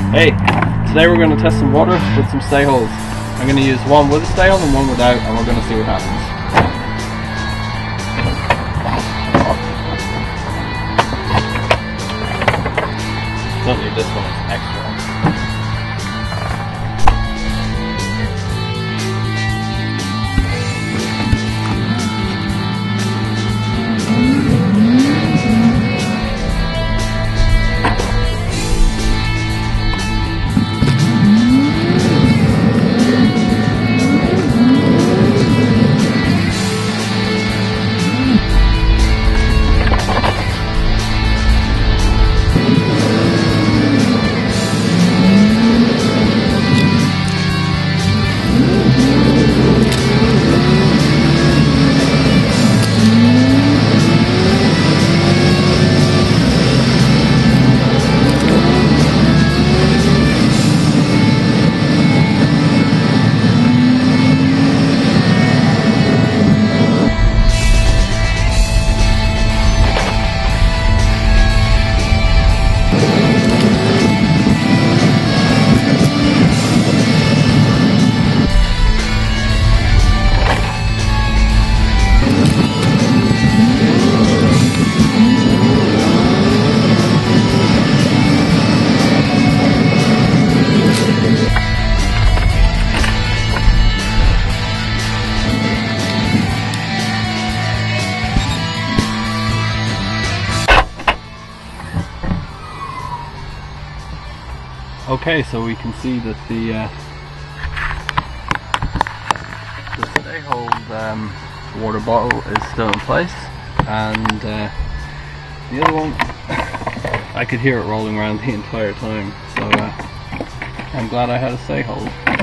Hey, today we're going to test some water with some Stayholds. I'm going to use one with a Stayhold and one without, and we're going to see what happens. Don't need this one, it's extra. Okay, so we can see that the Stayhold water bottle is still in place, and the other one, I could hear it rolling around the entire time, so I'm glad I had a Stayhold.